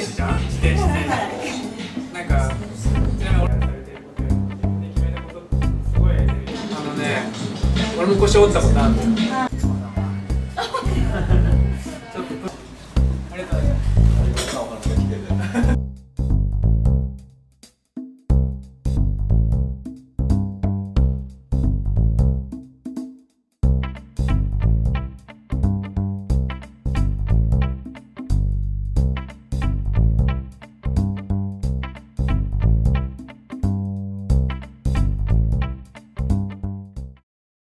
士じゃん。自転車選手。なんかちなみに俺やらされてることで決めたことすごい。俺も腰折ったことあるんだよ。